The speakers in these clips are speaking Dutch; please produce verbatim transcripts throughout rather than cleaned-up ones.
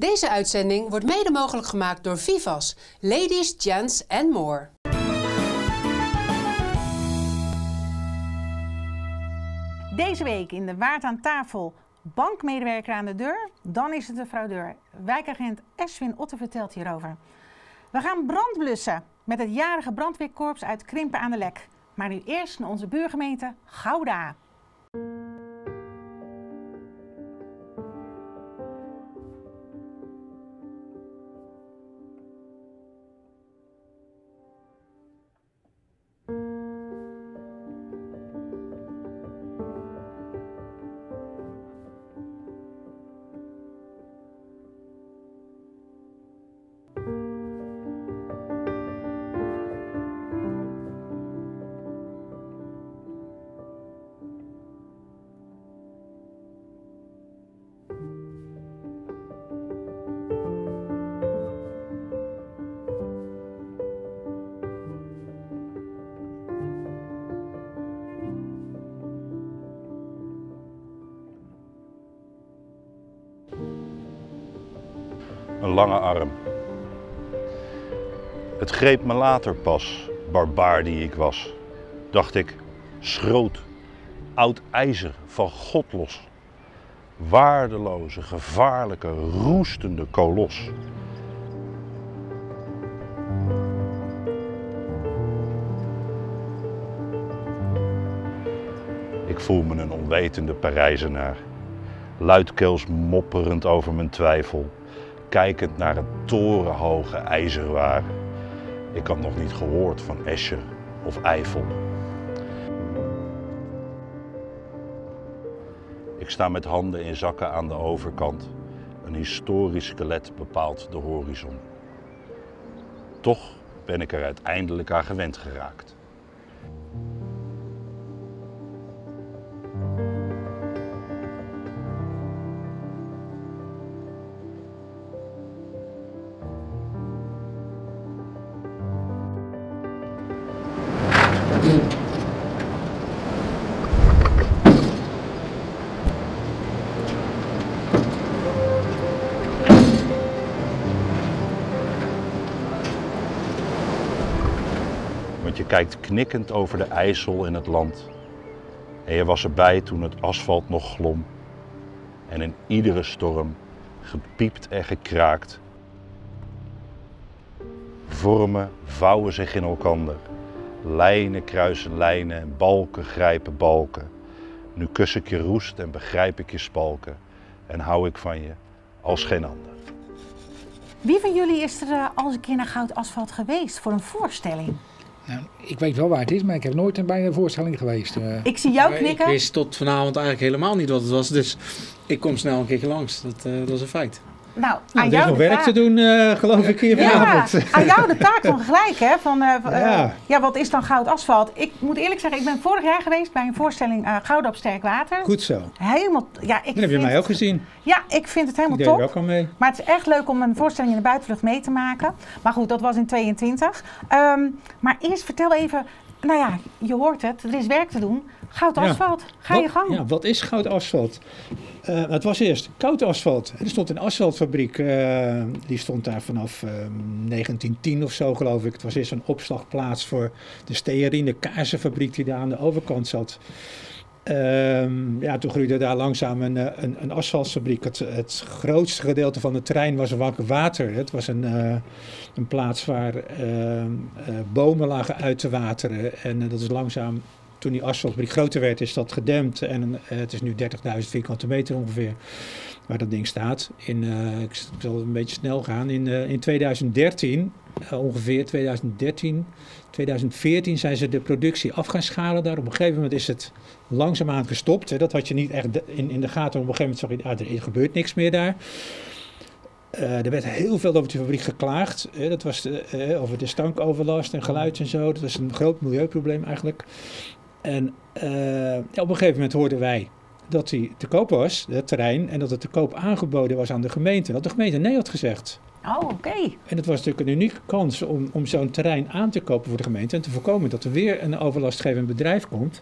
Deze uitzending wordt mede mogelijk gemaakt door Vivas, Ladies, Gents and More. Deze week in de Waard aan tafel, bankmedewerker aan de deur, dan is het de fraudeur. Wijkagent Eswin Otte vertelt hierover. We gaan brand blussen met het jarige brandweerkorps uit Krimpen aan de Lek. Maar nu eerst naar onze buurgemeente Gouda. Een lange arm. Het greep me later pas, barbaar die ik was. Dacht ik, schroot, oud ijzer van God los. Waardeloze, gevaarlijke, roestende kolos. Ik voel me een onwetende Parijzenaar, luidkeels mopperend over mijn twijfel. Kijkend naar het torenhoge ijzerwaar. Ik had nog niet gehoord van Escher of Eifel. Ik sta met handen in zakken aan de overkant. Een historisch skelet bepaalt de horizon. Toch ben ik er uiteindelijk aan gewend geraakt. Want je kijkt knikkend over de IJssel in het land. En je was erbij toen het asfalt nog glom. En in iedere storm, gepiept en gekraakt. Vormen vouwen zich in elkander. Lijnen kruisen lijnen en balken grijpen balken. Nu kus ik je roest en begrijp ik je spalken. En hou ik van je als geen ander. Wie van jullie is er uh, al eens een keer naar Goud Asfalt geweest voor een voorstelling? Nou, ik weet wel waar het is, maar ik heb nooit bij een voorstelling geweest. Uh. Ik zie jou knikken. Ik wist tot vanavond eigenlijk helemaal niet wat het was, dus ik kom snel een keer langs. Dat, uh, dat is een feit. Nou, aan nou, er is jou nog de werk taak. te doen, uh, geloof ik, hier vanavond. Ja, aan jou de taak van gelijk, hè? Van, uh, ja. Uh, ja, wat is dan Goud Asfalt? Ik moet eerlijk zeggen, ik ben vorig jaar geweest bij een voorstelling uh, Gouden op sterk water. Goed zo. Helemaal, ja, ik Dan heb je vind mij ook het, gezien. Ja, ik vind het helemaal Ik top. deed er ook al mee. Maar het is echt leuk om een voorstelling in de buitenlucht mee te maken. Maar goed, dat was in tweeëntwintig. Um, maar eerst vertel even, nou ja, je hoort het, er is werk te doen. Goud Asfalt, ja. Ga wat, je gang. Ja, wat is Goud Asfalt? Uh, het was eerst koud asfalt. Er stond een asfaltfabriek, uh, die stond daar vanaf uh, negentien tien of zo, geloof ik. Het was eerst een opslagplaats voor de stearine kaarsenfabriek die daar aan de overkant zat. Uh, ja, toen groeide daar langzaam een, een, een asfaltfabriek. Het, het grootste gedeelte van het terrein was een water. Het was een, uh, een plaats waar uh, uh, bomen lagen uit te wateren. En uh, dat is langzaam, toen die asfaltfabriek groter werd, is dat gedempt. En uh, het is nu dertigduizend vierkante meter ongeveer waar dat ding staat. In, uh, ik zal een beetje snel gaan. In, uh, in tweeduizend dertien, uh, ongeveer tweeduizend dertien, tweeduizend veertien zijn ze de productie af gaan schalen daar. Op een gegeven moment is het langzaamaan gestopt. Hè. Dat had je niet echt in, in de gaten. Op een gegeven moment zag je, ah, er gebeurt niks meer daar. Uh, er werd heel veel over de fabriek geklaagd. Uh, dat was uh, uh, over de stankoverlast en geluid en zo. Dat was een groot milieuprobleem eigenlijk. En uh, ja, op een gegeven moment hoorden wij dat hij te koop was, het terrein, en dat het te koop aangeboden was aan de gemeente. Dat de gemeente nee had gezegd. Oh, oké. Okay. En het was natuurlijk een unieke kans om, om zo'n terrein aan te kopen voor de gemeente en te voorkomen dat er weer een overlastgevend bedrijf komt.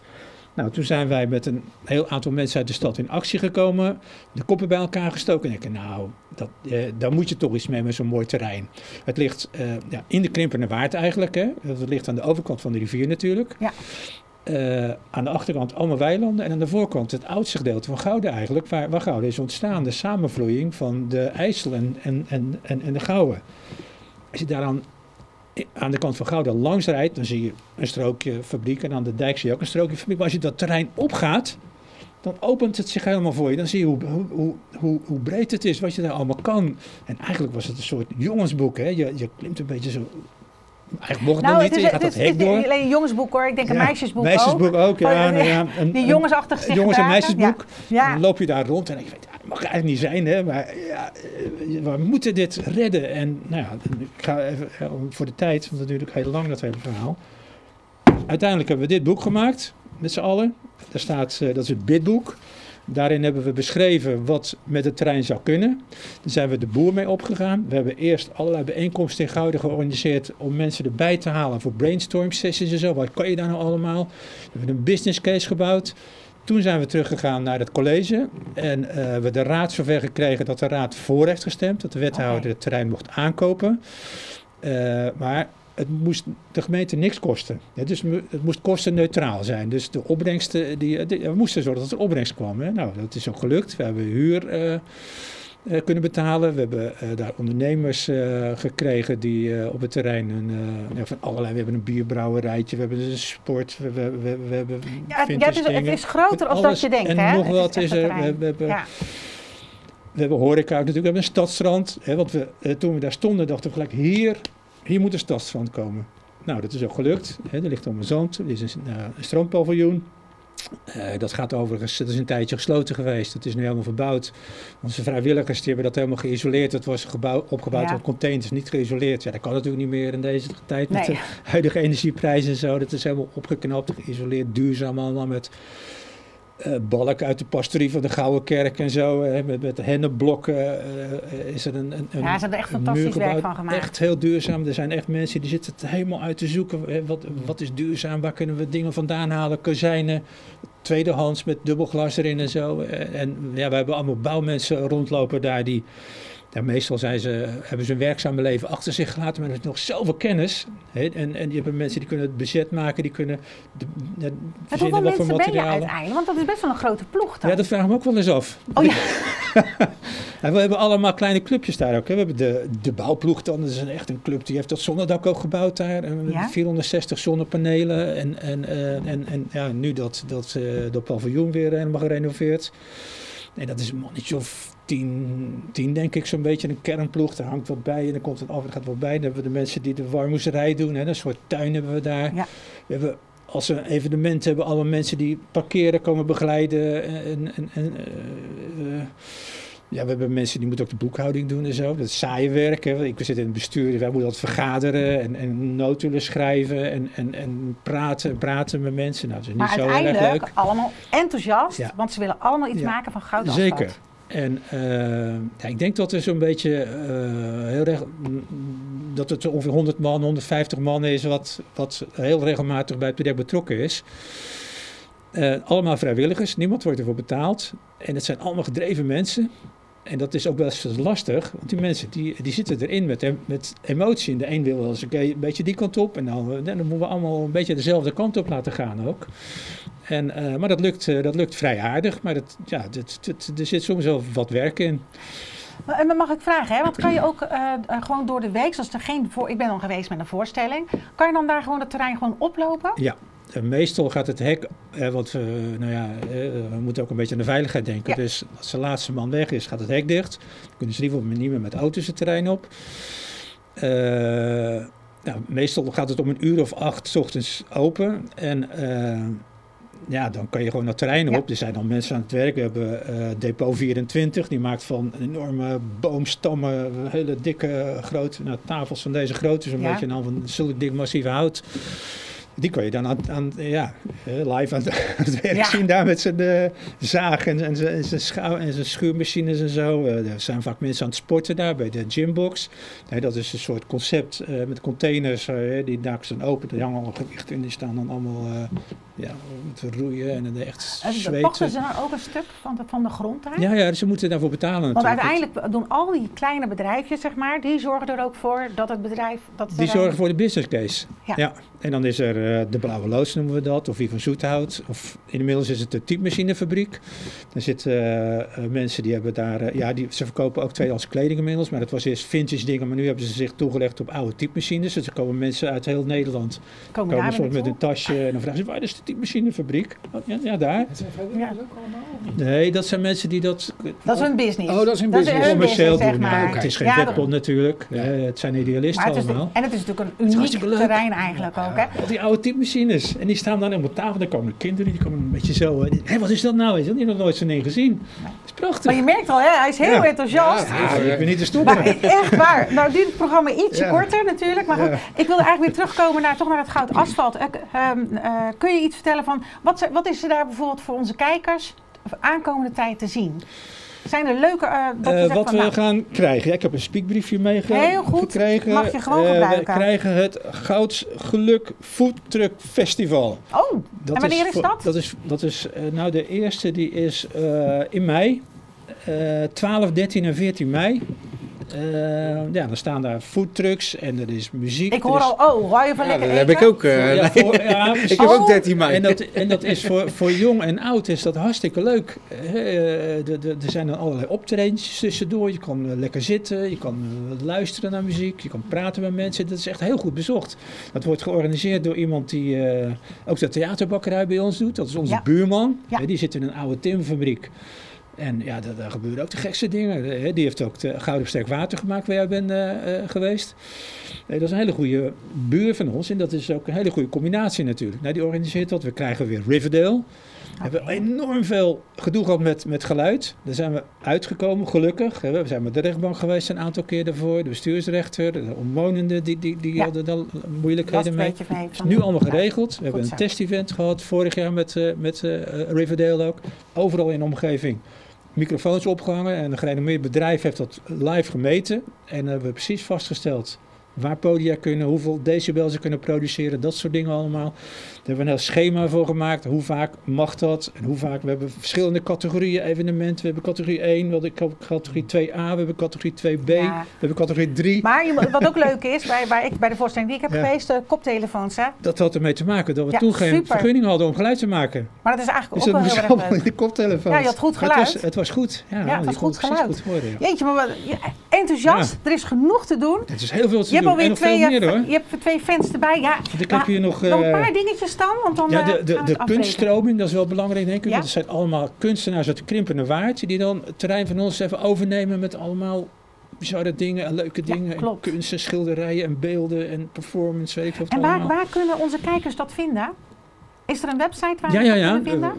Nou, toen zijn wij met een heel aantal mensen uit de stad in actie gekomen. De koppen bij elkaar gestoken. En ik dacht, nou, dat, eh, daar moet je toch iets mee met zo'n mooi terrein. Het ligt eh, ja, in de Krimpende Waard eigenlijk. Hè. Het ligt aan de overkant van de rivier natuurlijk. Ja. Uh, aan de achterkant allemaal weilanden. En aan de voorkant het oudste gedeelte van Gouda eigenlijk. Waar, waar Gouda is ontstaan. De samenvloeiing van de IJssel en, en, en, en, en de Gouwe. Als je daar aan, aan de kant van Gouda langs rijdt, dan zie je een strookje fabriek. En aan de dijk zie je ook een strookje fabriek. Maar als je dat terrein opgaat, dan opent het zich helemaal voor je. Dan zie je hoe, hoe, hoe, hoe, hoe breed het is, wat je daar allemaal kan. En eigenlijk was het een soort jongensboek. Hè? Je, je klimt een beetje zo... Eigenlijk mocht het nou, nog niet, het is, je gaat het dat is, hek het is door. niet alleen een jongensboek hoor, ik denk een ja, meisjesboek, meisjesboek ook. ook ja, oh, nou ja, een, die een, jongensachtig zich jongens- en gedragen. meisjesboek. Ja. Ja. Dan loop je daar rond en ik weet, ja, dat mag eigenlijk niet zijn, hè, maar ja, we moeten dit redden. En nou ja, ik ga even voor de tijd, want natuurlijk heel lang dat hele verhaal. Uiteindelijk hebben we dit boek gemaakt, met z'n allen. Daar staat, uh, dat is het bidboek. Daarin hebben we beschreven wat met het terrein zou kunnen. Daar zijn we de boer mee opgegaan. We hebben eerst allerlei bijeenkomsten in Gouda georganiseerd om mensen erbij te halen voor brainstorm sessies en zo. Wat kan je daar nou allemaal? We hebben een business case gebouwd. Toen zijn we teruggegaan naar het college en uh, we hebben de raad zover gekregen dat de raad voor heeft gestemd. Dat de wethouder okay. het terrein mocht aankopen. Uh, maar het moest de gemeente niks kosten. Ja, dus het moest kostenneutraal zijn. Dus de opbrengsten, die, die, we moesten zorgen dat er opbrengst kwam. Hè. Nou, dat is ook gelukt. We hebben huur uh, uh, kunnen betalen. We hebben uh, daar ondernemers uh, gekregen die uh, op het terrein een, uh, ja, van allerlei. We hebben een bierbrouwerijtje, we hebben een sport, we, we, we, we hebben ja, ja, het, is, het is groter dan dat je denkt. En hè? nog het wat is, is er. We, we hebben, ja. we hebben horeca natuurlijk, we hebben een stadstrand. Hè, want we, uh, toen we daar stonden dachten we gelijk hier... Hier moet een stadstrand komen. Nou, dat is ook gelukt. Hè. Er ligt allemaal zand. Er is een, uh, een strandpaviljoen. Uh, dat gaat overigens, dat is een tijdje gesloten geweest. Dat is nu helemaal verbouwd. Onze vrijwilligers die hebben dat helemaal geïsoleerd. Dat was gebouw, opgebouwd ja. op containers, niet geïsoleerd. Ja, dat kan natuurlijk niet meer in deze tijd met nee. de huidige energieprijzen en zo. Dat is helemaal opgeknapt, geïsoleerd, duurzaam allemaal met... Uh, balk uit de pastorie van de Gouden Kerk en zo. Uh, met, met hennepblokken uh, is er een, een, een ja, ze hebben er echt fantastisch werk van gemaakt. Echt heel duurzaam. Er zijn echt mensen die zitten het helemaal uit te zoeken. Hè, wat, wat is duurzaam? Waar kunnen we dingen vandaan halen? Kozijnen, tweedehands met dubbelglas erin en zo. Uh, en ja, we hebben allemaal bouwmensen rondlopen daar die... Ja, meestal zijn ze, hebben ze hun werkzame leven achter zich gelaten, maar er is nog zoveel kennis. Hè? En, en je hebt mensen die kunnen het budget maken, die kunnen de, de, verzinnen wat voor materialen. Ben je uiteindelijk? Want dat is best wel een grote ploeg dan. Ja, dat vraag ik me ook wel eens af. Oh ja. En we hebben allemaal kleine clubjes daar ook. Hè? We hebben de, de bouwploeg dan, dat is een, echt een club, die heeft dat zonnedak ook gebouwd daar. En ja? vierhonderdzestig zonnepanelen. En, en, uh, en, en ja, nu dat, dat, uh, dat paviljoen weer helemaal gerenoveerd. Nee, dat is een mannetje of tien, tien denk ik zo'n beetje, een kernploeg. Daar hangt wat bij en dan komt het af en er gaat wat bij. Dan hebben we de mensen die de warmoezerij doen. Hè. Een soort tuin hebben we daar. Ja. We hebben, als we een evenement hebben, allemaal mensen die parkeren, komen begeleiden. En, en, en, uh, uh, ja, we hebben mensen die moeten ook de boekhouding doen en zo. Dat is saaie werk. Hè. Ik zit in het bestuur, wij moeten dat vergaderen en, en notulen schrijven en, en, en praten, praten met mensen. Nou, dat is niet maar zo heel erg leuk. uiteindelijk allemaal enthousiast, ja. want ze willen allemaal iets ja. maken van goud asfalt. Zeker. En uh, ja, ik denk dat er zo'n beetje uh, heel erg, dat het ongeveer honderd man, honderdvijftig man is wat, wat heel regelmatig bij het project betrokken is. Uh, allemaal vrijwilligers, niemand wordt ervoor betaald. En het zijn allemaal gedreven mensen. En dat is ook wel eens lastig, want die mensen die, die zitten erin met, met emotie. En de een wil wel eens een beetje die kant op en dan, dan moeten we allemaal een beetje dezelfde kant op laten gaan ook. En, uh, maar dat lukt, uh, dat lukt vrij aardig, maar dat, ja, dat, dat, er zit soms wel wat werk in. Maar mag ik vragen, hè? Want kan je ook uh, gewoon door de week, zoals er geen voor, ik ben dan geweest met een voorstelling, kan je dan daar gewoon het terrein gewoon oplopen? Ja. En meestal gaat het hek, eh, want uh, nou ja, uh, we moeten ook een beetje aan de veiligheid denken. Ja. Dus als de laatste man weg is, gaat het hek dicht. Dan kunnen ze in ieder geval niet meer met auto's het terrein op. Uh, nou, meestal gaat het om een uur of acht 's ochtends open. En uh, ja, dan kan je gewoon naar het terrein op. Ja. Er zijn dan mensen aan het werk. We hebben uh, Depot vierentwintig, die maakt van enorme boomstammen, hele dikke, grote nou, tafels van deze grootte, zo'n ja. beetje, en dan van zulk dik massief hout. Die kon je dan aan, aan, ja, live aan, aan het werk Ja. zien daar met zijn uh, zaag en, en zijn, zijn schouw en zijn schuurmachines en zo. Uh, er zijn vaak mensen aan het sporten daar bij de gymbox. Nee, dat is een soort concept uh, met containers. Uh, die daken dan open, er hangen allemaal gewichten in. Die staan dan allemaal uh, ja, te roeien en dan echt En zweten. pachten ze nou ook een stuk van de, van de grond daar? Ja, ja, ze moeten daarvoor betalen Want natuurlijk. uiteindelijk doen al die kleine bedrijfjes, zeg maar, die zorgen er ook voor dat het bedrijf... Dat Die er, zorgen voor de business case. Ja. Ja. En dan is er uh, de Blauwe Loods noemen we dat, of Wie van Zoethout. Of inmiddels is het de typemachinefabriek. Er zitten uh, uh, mensen die hebben daar, uh, ja, die, ze verkopen ook tweedehands kleding inmiddels. Maar dat was eerst vintage dingen, maar nu hebben ze zich toegelegd op oude typemachines. Dus er komen mensen uit heel Nederland, komen komen daar soms weer met een tasje en dan vragen ze, waar is de typemachinefabriek? Oh, ja, ja, daar. Het zijn vrijwilligers ook allemaal? Nee, dat zijn mensen die dat... Dat is hun business. Oh, dat is hun business. hun commercieel business, doen. zeg maar. Ja, het is geen Ja, dat- vetpot natuurlijk. Ja. Uh, het zijn idealisten maar het is, allemaal. en het is natuurlijk een is uniek hartstikke leuk. terrein eigenlijk ook, hè? Al die oude typemachines. En die staan dan op tafel. Dan komen de kinderen, die komen een beetje zo. Hé, hey, wat is dat nou? Is dat niet nog nooit zo'n ding gezien? Dat is prachtig. Maar je merkt al, hè? Hij is heel Ja. enthousiast. Ja, ik ben niet te stoppen. Maar echt waar. Nou duurt het programma ietsje Ja. korter natuurlijk. Maar goed, Ja. ik wilde eigenlijk weer terugkomen naar, toch naar het goud asfalt. Uh, uh, uh, kun je iets vertellen van, wat, ze- wat is er daar bijvoorbeeld voor onze kijkers aankomende tijd te zien? Zijn er leuke... Uh, dat je Uh, zegt wat van, we nou, gaan krijgen. Ja, ik heb een speakbriefje meegekregen. Heel goed. Mag je gewoon Uh, gebruiken. We krijgen het Gouds Geluk Food Truck Festival. Oh, en wanneer is voor- dat? Dat is, dat is uh, nou de eerste die is uh, in mei. Uh, twaalf, dertien en veertien mei. Uh, ja, dan staan daar foodtrucks en er is muziek. Ik er hoor is- al, oh, wou je van Ja, lekker dat eten? heb ik ook. eh, Ja, voor, ja, ik heb Oh. ook dertien mei. En dat, en dat is voor, voor jong en oud is dat hartstikke leuk. Eh, de- de- Er zijn dan allerlei optredens tussendoor. Je kan eh, lekker zitten, je kan eh, luisteren naar muziek, je kan praten met mensen. Dat is echt heel goed bezocht. Dat wordt georganiseerd door iemand die eh, ook de theaterbakkerij bij ons doet. Dat is onze Ja. buurman. Ja. Eh, die zit in een oude timfabriek. En ja, daar, daar gebeuren ook de gekste dingen. Eh, Die heeft ook de Gouden Sterk Water gemaakt waar jij bent eh, eh, geweest. Eh, dat is een hele goede buur van ons en dat is ook een hele goede combinatie natuurlijk. Nou, die organiseert dat. We krijgen weer Riverdale. We hebben enorm veel gedoe gehad met, met geluid. Daar zijn we uitgekomen, gelukkig. We zijn met de rechtbank geweest een aantal keer daarvoor. De bestuursrechter, de omwonenden, die, die, die Ja. hadden daar Last moeilijkheden een mee. beetje van heeft Het is van- nu allemaal Ja. geregeld. We hebben Goed een zo. test-event gehad vorig jaar met, eh, met eh, Riverdale ook. Overal in de omgeving microfoons opgehangen. En een gerenommeerd bedrijf heeft dat live gemeten. En dan hebben we precies vastgesteld waar podia kunnen, hoeveel decibel ze kunnen produceren, dat soort dingen allemaal. Daar hebben we een heel schema voor gemaakt. Hoe vaak mag dat? En hoe vaak? We hebben verschillende categorieën evenementen. We hebben categorie één, we hebben categorie twee A, we hebben categorie twee B, Ja. we hebben categorie drie. Maar je, moet- wat ook leuk is, bij, waar ik bij de voorstelling die ik heb Ja. geweest, de koptelefoons, hè? Dat had ermee te maken dat we Ja, toen geen super. vergunning hadden om geluid te maken. Maar dat is eigenlijk Dus ook dat wel moest heel erg allemaal in leuk. de koptelefoon. Ja, je had goed Het geluid. was, het was goed. Ja, Ja, het je was kon goed precies geluid. goed horen, ja. Jeetje, maar wat, ja, enthousiast, er is genoeg te doen. Het is heel veel te Je hebt doen. En alweer nog twee, veel meer eh, hoor. je hebt twee fans erbij. Ja, Want ik maar heb hier nog... nog een eh, paar dingetjes dan, want dan ja, eh, de, gaan de, we de het afbreken. kunststroming, dat is wel belangrijk denk ik. Ja? Want het zijn allemaal kunstenaars uit de Krimpende Waard. Die dan het terrein van ons even overnemen met allemaal bizarre dingen en leuke Ja, dingen. En klopt. kunst en schilderijen en beelden en performance, weet ik veel wat En waar, allemaal. waar kunnen onze kijkers dat vinden? Is er een website waar Ja, we ja, dat ja. kunnen vinden?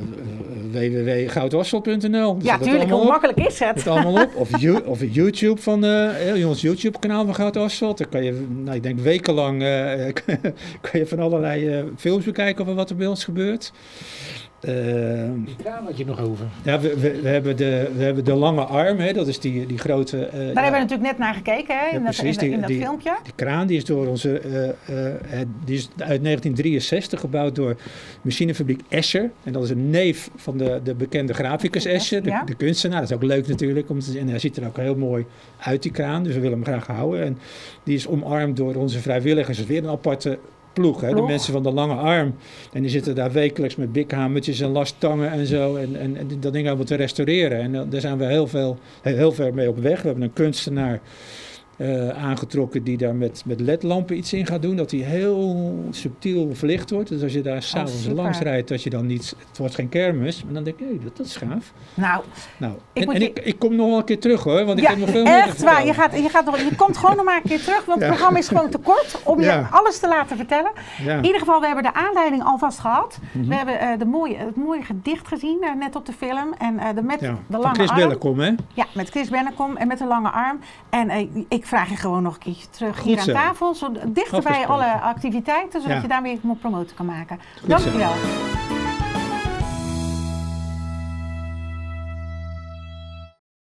w w w punt goudasfalt punt n l. ja, tuurlijk. Hoe makkelijk is het? Het allemaal op. Of, you, of YouTube van uh, ons YouTube kanaal van Goud Asfalt. Daar kan je, nou, ik denk wekenlang uh, kan je van allerlei uh, films bekijken over wat er bij ons gebeurt. Uh, Die kraan had je nog over. ja, we, we, we, hebben de, we hebben de lange arm, hè, dat is die, die grote... Uh, Daar ja, hebben we natuurlijk net naar gekeken, hè, in, Ja, dat, precies, in, in die- dat die- filmpje. Die kraan die is door onze, uh, uh, het- die is uit negentien drieënzestig gebouwd door machinefabriek Escher. En dat is een neef van de, de bekende graficus Escher, de, Ja. de kunstenaar. Dat is ook leuk natuurlijk, om te, en hij ziet er ook heel mooi uit, die kraan. Dus we willen hem graag houden. En die is omarmd door onze vrijwilligers. Dat is weer een aparte ploeg, hè? De Ploeg. mensen van de lange arm. En die zitten daar wekelijks met bikhamertjes en lasttangen en zo. En, en, en dat ding allemaal te restaureren. En uh, daar zijn we heel, veel, heel, heel ver mee op weg. We hebben een kunstenaar uh, aangetrokken die daar met, met ledlampen iets in gaat doen. Dat die heel subtiel verlicht wordt. Dus als je daar s'avonds super. langs rijdt, dat je dan niet... Het wordt geen kermis. Maar dan denk ik, hé, dat, dat is gaaf. Nou, Nou, Ik en, moet en je- ik, ik kom nog wel een keer terug hoor. Want ik ja, heb nog veel meer te echt waar. Je, vertellen. gaat, je, gaat nog, je komt gewoon nog maar een keer terug, want Ja. het programma is gewoon te kort om je Ja. alles te laten vertellen. Ja. In ieder geval, we hebben de aanleiding alvast gehad. Mhm. We hebben uh, de mooie, het mooie gedicht gezien, uh, net op de film. En uh, de, met Ja, de van lange Chris arm. Bellekom, hè? Ja, met Chris Bennekom en met de lange arm. En uh, ik vraag je gewoon nog een keertje terug Goed hier aan zo. tafel. Zo dichter bij Afgesproken. alle activiteiten, zodat Ja. je daar weer promoten kan maken. Goed Dank zo. je wel.